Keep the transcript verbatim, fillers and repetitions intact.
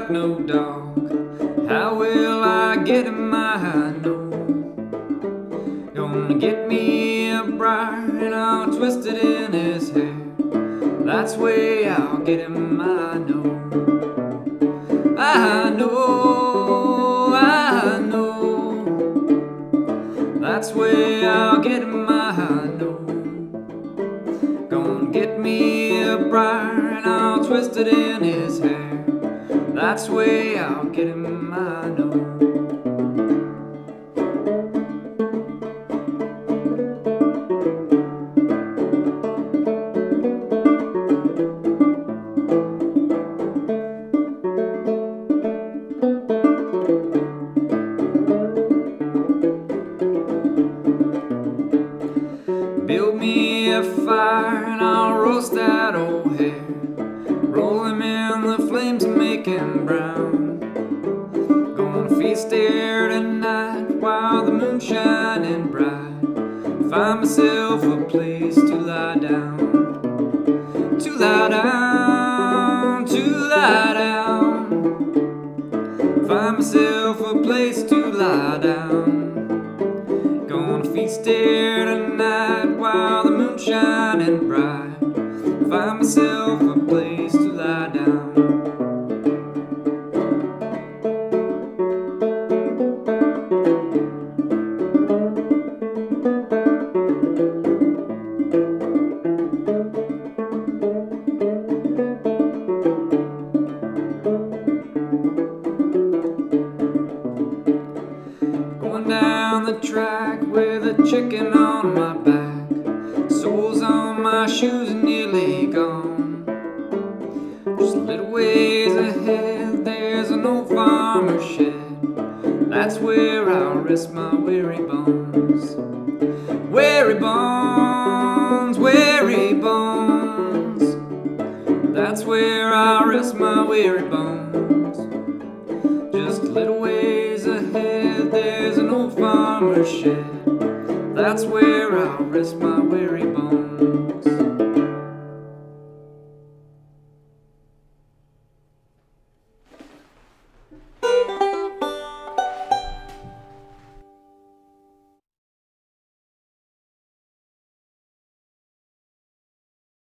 like no dog. How will I get him? I know. Gonna get me a briar and I'll twist it in his hair. That's way I'll get him, I know. I know, I know. That's way I'll get him, I know. Gonna get me a briar and I'll twist it in his hair. That's way I'll get him, I know. Build me a fire and I'll roast that old hare. Roll him in the flames and make him brown. Gonna feast here tonight while the moon's shining bright. Find myself a place to lie down. To lie down, to lie down. Find myself a place to lie down. Gonna feast here tonight while the moon's shining bright. Find myself a place to lie down. Going down the track with a chicken on my back. Soles on my shoes are nearly gone. Just a little ways ahead there's an old farmer's shed. That's where I'll rest my weary bones. Weary bones, weary bones. That's where I'll rest my weary bones. Just a little ways ahead there's an old farmer's shed. That's where I'll rest my weary bones.